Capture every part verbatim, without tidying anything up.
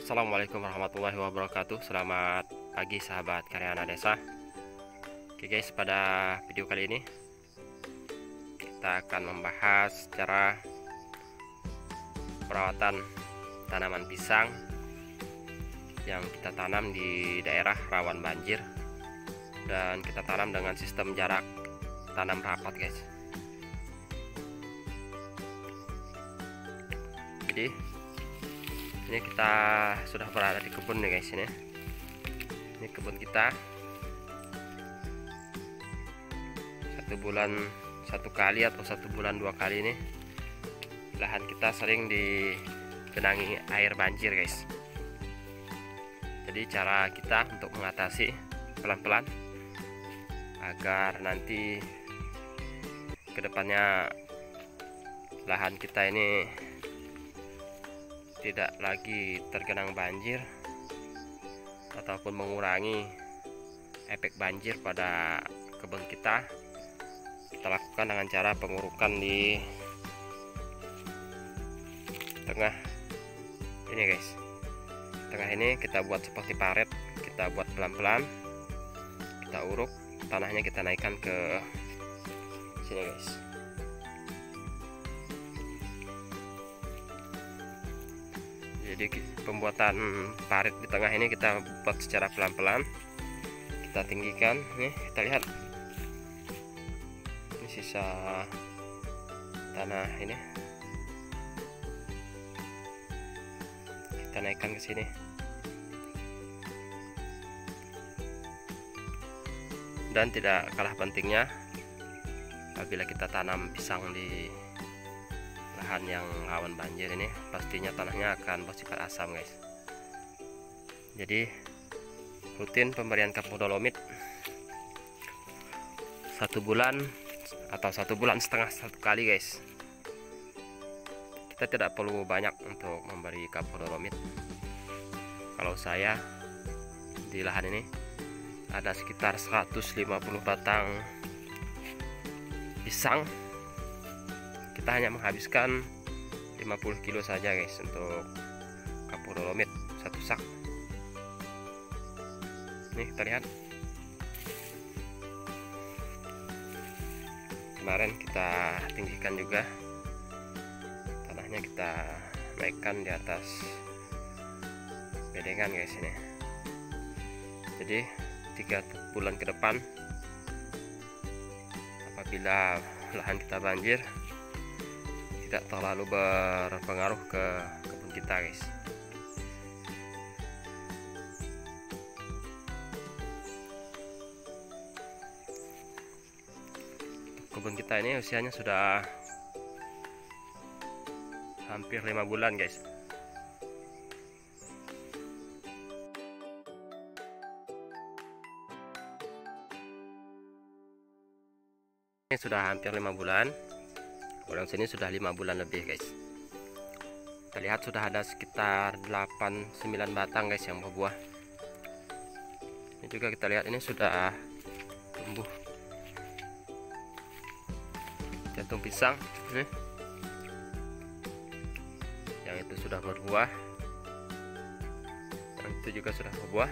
Assalamualaikum warahmatullahi wabarakatuh. Selamat pagi sahabat Karyana Desa. Oke guys, pada video kali ini kita akan membahas cara perawatan tanaman pisang yang kita tanam di daerah rawan banjir, dan kita tanam dengan sistem jarak tanam rapat guys. Jadi ini kita sudah berada di kebun nih guys. Ini ini kebun kita. Satu bulan satu kali atau satu bulan dua kali ini lahan kita sering digenangi air banjir guys. Jadi cara kita untuk mengatasi pelan-pelan agar nanti kedepannya lahan kita ini tidak lagi tergenang banjir ataupun mengurangi efek banjir pada kebun kita, kita lakukan dengan cara pengurukan di tengah ini guys. Tengah ini kita buat seperti paret, kita buat pelan-pelan, kita uruk tanahnya, kita naikkan ke sini guys. Jadi pembuatan parit di tengah ini kita buat secara pelan-pelan, kita tinggikan. Nih kita lihat, ini sisa tanah ini, kita naikkan ke sini. Dan tidak kalah pentingnya, apabila kita tanam pisang di lahan yang rawan banjir ini, pastinya tanahnya akan bersifat asam guys. Jadi rutin pemberian kapur dolomit satu bulan atau satu bulan setengah satu kali guys. Kita tidak perlu banyak untuk memberi kapur dolomit. Kalau saya di lahan ini ada sekitar seratus lima puluh batang pisang, kita hanya menghabiskan lima puluh kilo saja guys untuk kapur dolomit satu sak. Nih kita lihat, kemarin kita tinggikan juga tanahnya, kita naikkan di atas bedengan guys ini. Jadi tiga bulan ke depan apabila lahan kita banjir, tidak terlalu berpengaruh ke kebun kita guys. Kebun kita ini usianya sudah hampir lima bulan guys. Ini sudah hampir lima bulan. Orang sini sudah lima bulan lebih guys. Kita lihat sudah ada sekitar delapan sembilan batang guys yang berbuah. Ini juga kita lihat, ini sudah tumbuh jantung pisang nih. Yang itu sudah berbuah, yang itu juga sudah berbuah.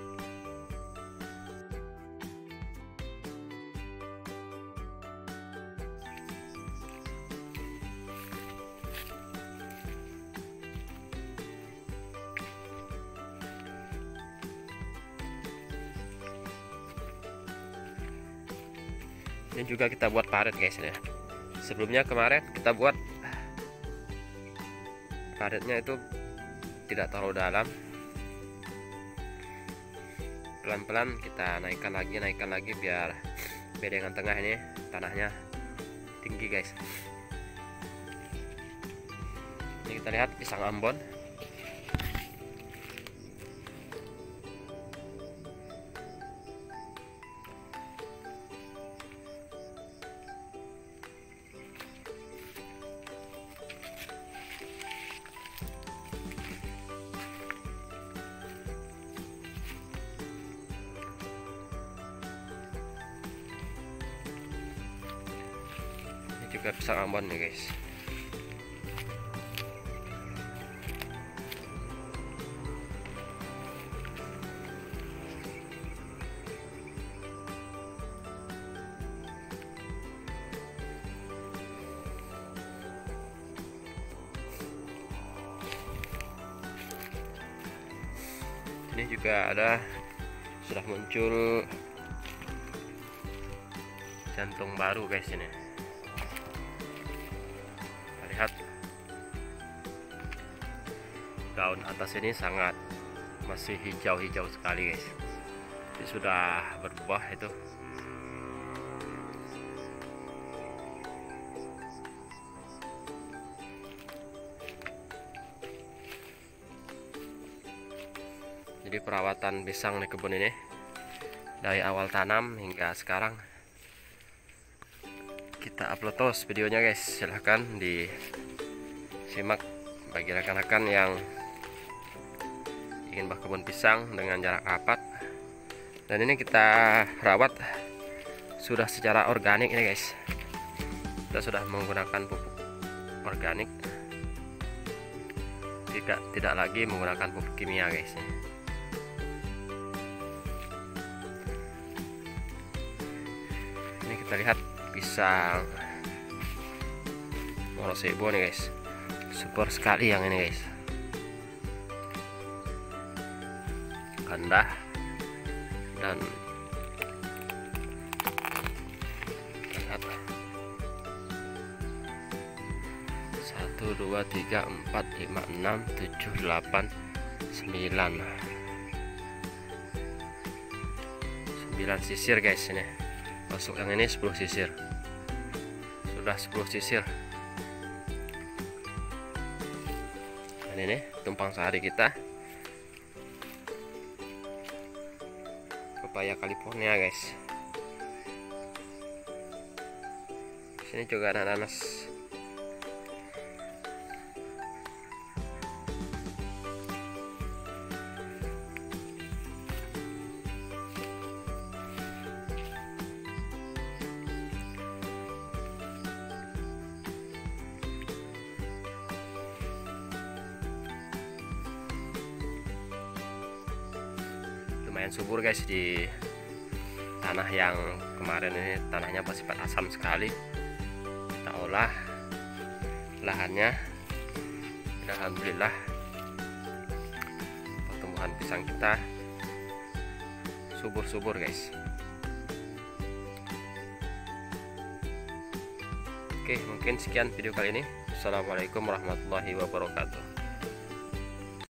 Ini juga kita buat parit guys ya. Sebelumnya kemarin kita buat paritnya itu tidak terlalu dalam, pelan-pelan kita naikkan lagi naikkan lagi biar bedengan tengah ini tanahnya tinggi guys. Ini kita lihat pisang Ambon. Juga pisang Ambon nih guys. juga ada sudah muncul jantung baru guys. Ini kita lihat daun atas ini sangat masih hijau-hijau sekali guys. Ini sudah berbuah itu. Jadi perawatan pisang di kebun ini dari awal tanam hingga sekarang kita upload terus videonya guys. Silahkan disimak bagi rekan-rekan yang ingin berkebun pisang dengan jarak rapat. Dan ini kita rawat sudah secara organik ini guys. Kita sudah menggunakan pupuk organik, tidak tidak lagi menggunakan pupuk kimia guys. Ini kita lihat pisang Morosebo nih guys, super sekali yang ini guys, kandah dan lihat satu dua tiga empat lima enam tujuh delapan sembilan sembilan sisir guys. Ini masuk yang ini sepuluh sisir, sudah sepuluh sisir. Dan ini tumpang sari kita pepaya California guys. Sini juga ada nanas. Lumayan subur guys di tanah yang kemarin ini, tanahnya bersifat asam sekali. Kita olah lahannya, dan alhamdulillah pertumbuhan pisang kita subur-subur guys. Oke, mungkin sekian video kali ini. Assalamualaikum warahmatullahi wabarakatuh.